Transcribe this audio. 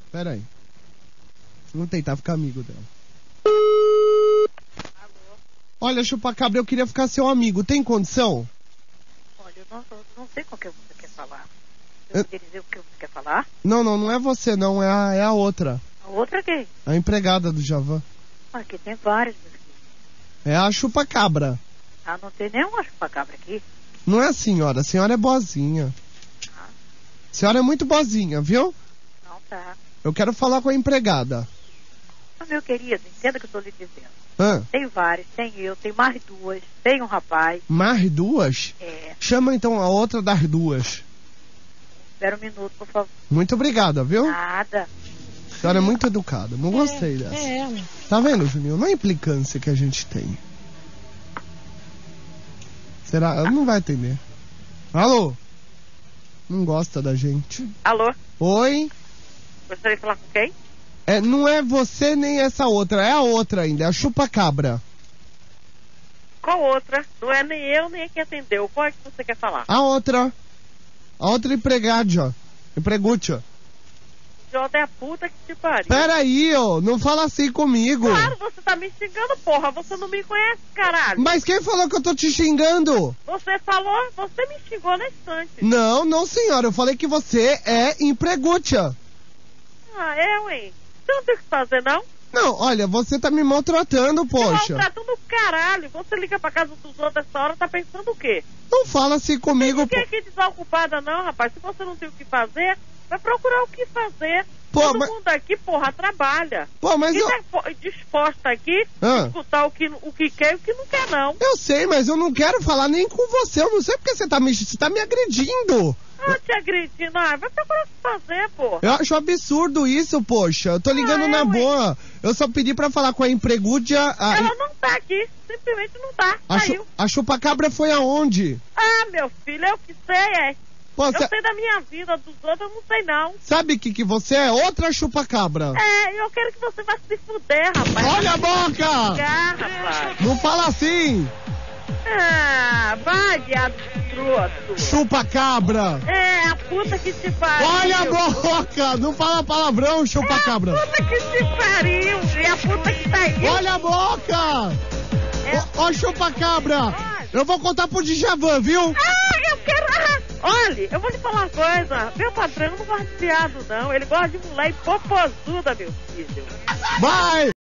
Pera aí. Vamos tentar ficar amigo dela. Alô? Olha, chupacabra, eu queria ficar seu amigo. Tem condição? Olha, eu não sei com o que você quer falar. Eu queria dizer o que você quer falar? Não é você, não. É a outra. A outra quem? A empregada do Javan. Aqui tem vários, meu filho. É a chupacabra. Ah, não tem nenhuma chupacabra aqui. Não é a senhora é boazinha. Ah, A senhora é muito boazinha, viu? não tá. Eu quero falar com a empregada. Mas, meu querido, entenda o que eu tô lhe dizendo. Hã? Tem vários, tem eu, tem mais duas, tem um rapaz. Mais duas? É, Chama então a outra das duas. espera um minuto, por favor. Muito obrigada, viu? Nada. A senhora é muito educada. Não gostei dessa. É ela. Tá vendo, Juninho? Não é a implicância que a gente tem. Será? Ela não vai atender. Alô? Não gosta da gente. Alô? Oi? Gostaria de falar com quem? Não é você nem essa outra. É a outra ainda. É a chupacabra. Qual outra? Não é nem eu, nem quem atendeu. Qual é que você quer falar? A outra. A outra empregada. Empregúcia. Jota é a puta que te pariu. Peraí, ó. Não fala assim comigo. Claro, você tá me xingando, porra. Você não me conhece, caralho. Mas quem falou que eu tô te xingando? Você me xingou na estante. Não, senhora. Eu falei que você é empregúcia. Ah, é, ué. Você não tem o que fazer, não? Não, olha, você tá me maltratando, poxa. Maltratando o caralho. Você liga pra casa dos outros essa hora, tá pensando o quê? Não fala assim comigo, Ninguém aqui desocupada, não, rapaz. Se você não tem o que fazer, vai procurar o que fazer. Pô, Todo mas- mundo aqui, porra, trabalha. Pô, mas E eu... tá disposta aqui Ah. a escutar o que quer e o que não quer, não. Eu sei, mas eu não quero falar nem com você. Eu não sei porque você tá me agredindo. Ah, te agredindo. Ah, vai procurar o que fazer, porra. Eu acho absurdo isso, poxa. Eu tô ligando na ué. boa. Eu só pedi pra falar com a empregúcia. Ela não tá aqui. Simplesmente não tá. Saiu. A chupacabra foi aonde? Ah, meu filho, eu que sei, é. Pô, Eu sei da minha vida, dos outros eu não sei, não. sabe que você é? Outra chupacabra. É, eu quero que você vá se fuder, rapaz. Olha a boca! Cá, rapaz. Não fala assim! Ah, vai, viado escroto. Chupacabra! É, a puta que te pariu. Olha a boca! Não fala palavrão, chupacabra! A puta que te pariu. E a puta que tá aí. Olha a boca! Ó, chupacabra! Eu vou contar pro Djavan, viu? Ah, eu quero... Ah, olha, eu vou lhe falar uma coisa. Meu patrão não gosta de viado, não. Ele gosta de mulher popozuda, meu filho. Vai!